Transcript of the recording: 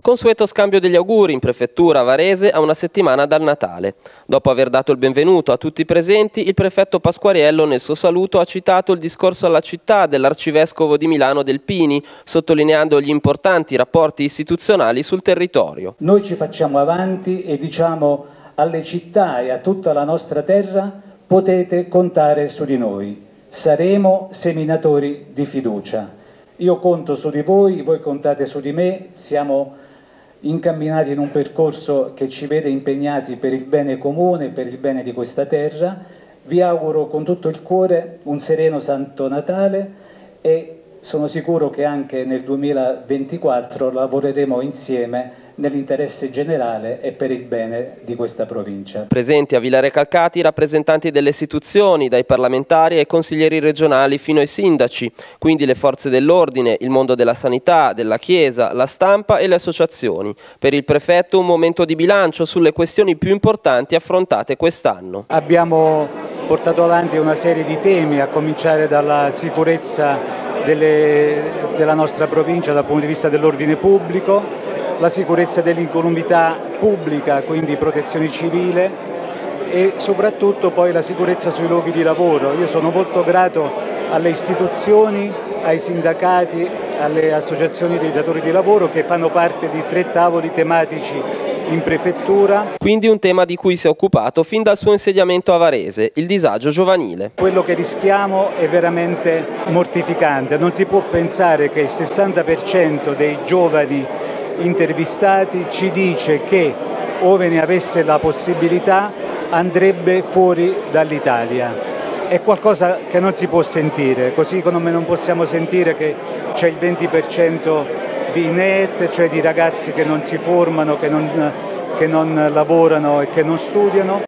Consueto scambio degli auguri in prefettura a Varese a una settimana dal Natale. Dopo aver dato il benvenuto a tutti i presenti, il prefetto Pasquariello nel suo saluto ha citato il discorso alla città dell'arcivescovo di Milano Delpini, sottolineando gli importanti rapporti istituzionali sul territorio. Noi ci facciamo avanti e diciamo alle città e a tutta la nostra terra: potete contare su di noi, saremo seminatori di fiducia. Io conto su di voi contate su di me, siamo incamminati in un percorso che ci vede impegnati per il bene comune, per il bene di questa terra. Vi auguro con tutto il cuore un sereno Santo Natale e sono sicuro che anche nel 2024 lavoreremo insieme nell'interesse generale e per il bene di questa provincia. Presenti a Villare Calcati rappresentanti delle istituzioni, dai parlamentari ai consiglieri regionali fino ai sindaci, quindi le forze dell'ordine, il mondo della sanità, della Chiesa, la stampa e le associazioni. Per il prefetto un momento di bilancio sulle questioni più importanti affrontate quest'anno. Abbiamo portato avanti una serie di temi, a cominciare dalla sicurezza della nostra provincia dal punto di vista dell'ordine pubblico, la sicurezza dell'incolumità pubblica, quindi protezione civile, e soprattutto poi la sicurezza sui luoghi di lavoro. Io sono molto grato alle istituzioni, ai sindacati, alle associazioni dei datori di lavoro che fanno parte di 3 tavoli tematici in prefettura. Quindi un tema di cui si è occupato fin dal suo insediamento a Varese, il disagio giovanile. Quello che rischiamo è veramente mortificante. Non si può pensare che il 60% dei giovani intervistati ci dice che, ove ne avesse la possibilità, andrebbe fuori dall'Italia. È qualcosa che non si può sentire, così come non possiamo sentire che c'è il 20% di NEET, cioè di ragazzi che non si formano, che non lavorano e che non studiano.